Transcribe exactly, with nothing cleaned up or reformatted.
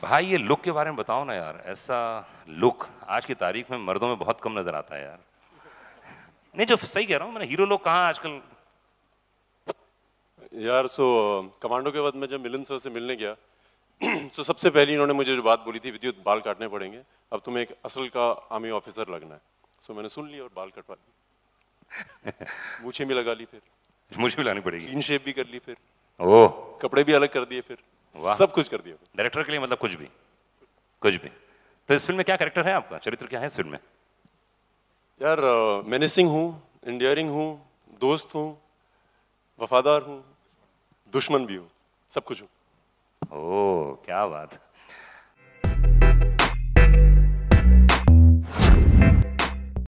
भाई ये लुक के बारे में बताओ ना यार, ऐसा लुक आज की तारीख में मर्दों में बहुत कम नजर आता है यार। नहीं जो सही कह रहा हूँ, मैंने हीरो लोग कहाँ आजकल। यार सो कमांडो के बाद मैं जब मिलन सर से मिलने गया तो सबसे पहले इन्होंने मुझे जो बात बोली थी, विद्युत बाल काटने पड़ेंगे, अब तुम्हें एक असल का आर्मी ऑफिसर लगना है। सो मैंने सुन लिया और बाल कटवा ली, मूछें भी लगा ली, फिर मुझे भी लानी पड़ेगी, क्लीन शेप भी कर ली, फिर ओह कपड़े भी अलग कर दिए, फिर सब कुछ कर दिया। डायरेक्टर के लिए मतलब कुछ भी कुछ भी। तो इस फिल्म में क्या कैरेक्टर है आपका, चरित्र क्या है इस फिल्म में? यार मेनेसिंग हूँ, इंडियरिंग हूँ, दोस्त हूँ, वफादार हूँ, दुश्मन भी हूँ, सब कुछ हूँ। ओह क्या बात।